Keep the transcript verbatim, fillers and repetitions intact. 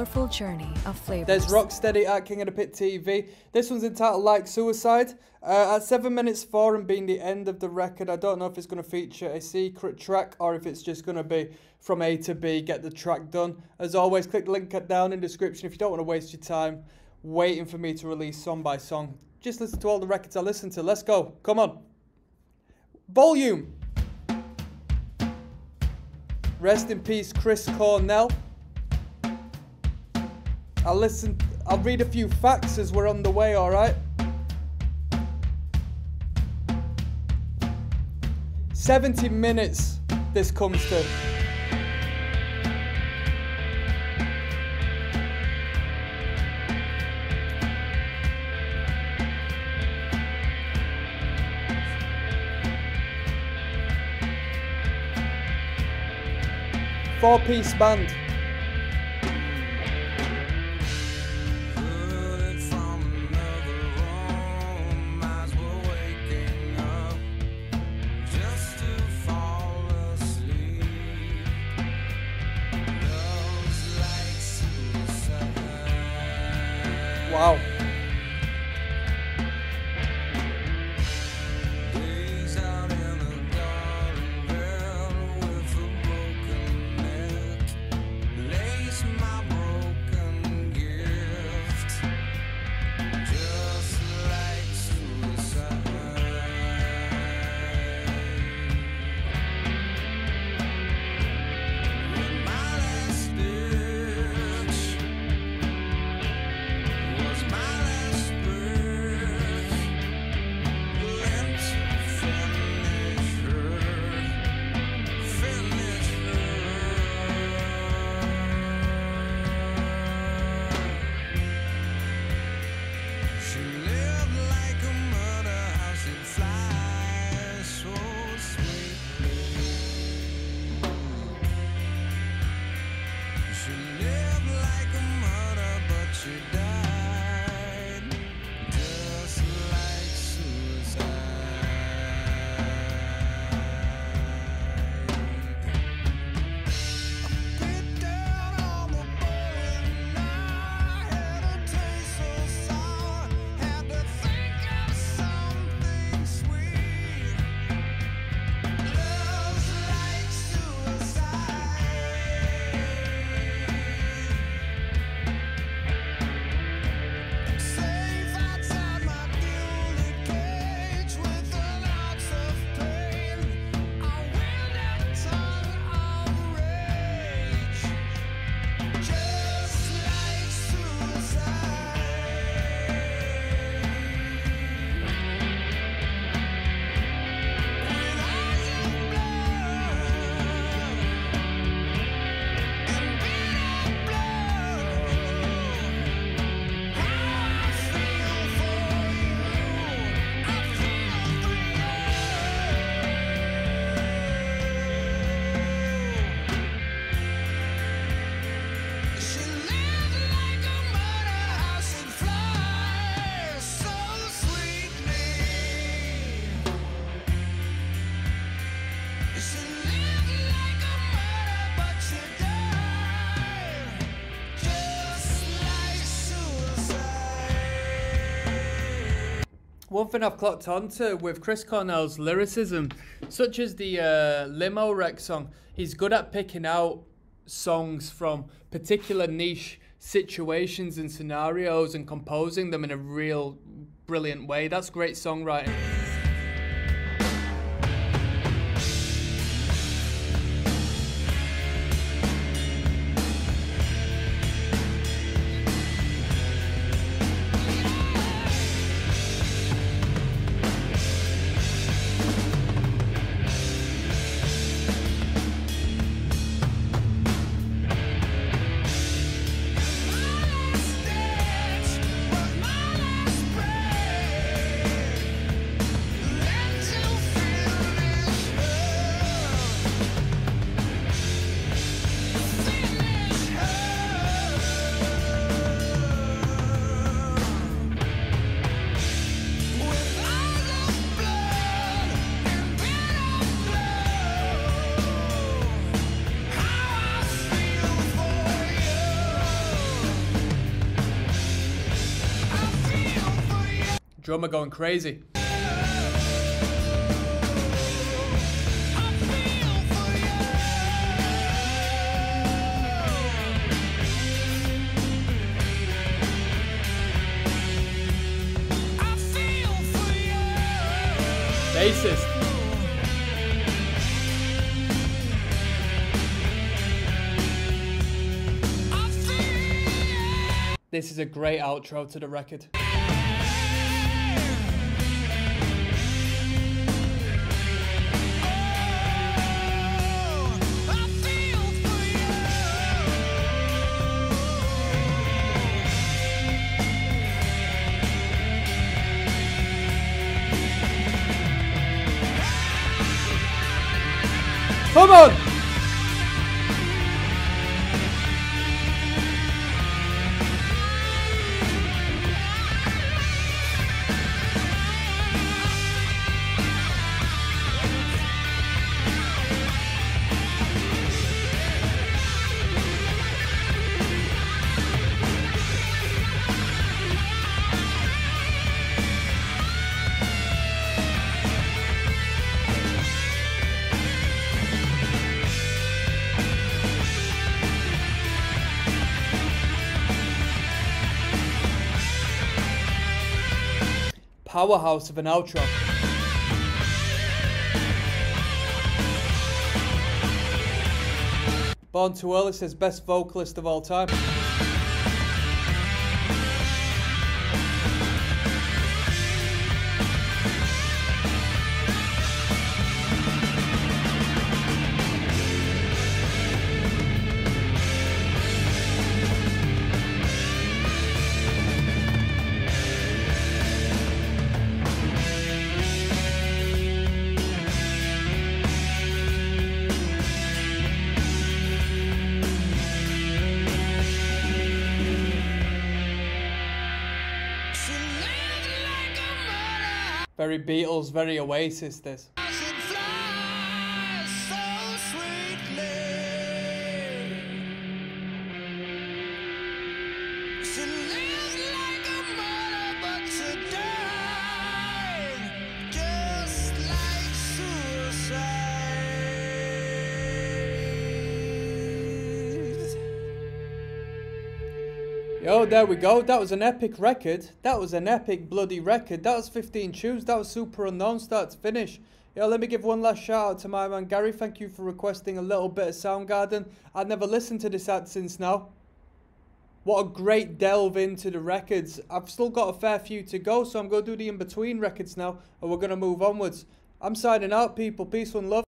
colorful journey of flavors. There's Rocksteady at King of the Pit T V. This one's entitled Like Suicide. Uh, at seven minutes four and being the end of the record, I don't know if it's going to feature a secret track or if it's just going to be from A to B, get the track done. As always, click the link down in the description if you don't want to waste your time waiting for me to release song by song. Just listen to all the records I listen to. Let's go. Come on. Volume. Rest in peace, Chris Cornell. I'll listen. I'll read a few facts as we're on the way, alright? seventy minutes this comes to. Four-piece band. Wow. One thing I've clocked onto with Chris Cornell's lyricism, such as the uh, Limo Wreck song, he's good at picking out songs from particular niche situations and scenarios and composing them in a real brilliant way. That's great songwriting. Drummer going crazy. Bassist. This is a great outro to the record. Come on! Powerhouse of an outro. Born Too Early says best vocalist of all time. Very Beatles, very Oasis, this. Yo, there we go. That was an epic record. That was an epic bloody record. That was fifteen tunes. That was super unknown start to finish. Yo, let me give one last shout out to my man Gary. Thank you for requesting a little bit of Soundgarden. I'd never listened to this act since now. What a great delve into the records. I've still got a fair few to go, so I'm going to do the in-between records now, and we're going to move onwards. I'm signing out, people. Peace and love.